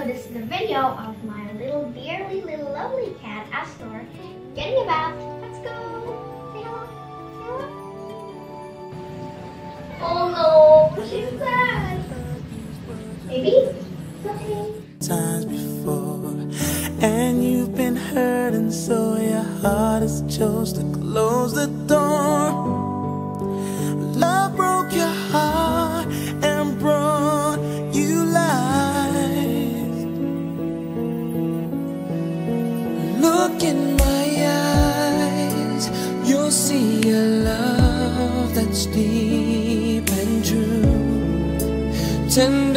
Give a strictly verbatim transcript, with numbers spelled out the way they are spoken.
So this is a video of my little dearly little lovely cat, Astor, getting a bath. Let's go. Say hello. Say hello. Oh no, she's sad. Baby, it's okay. Times before, and you've been hurting, so your heart has chose to close the door. Love broke your heart and brought you life. Look in my eyes, you'll see a love that's deep and true. Tender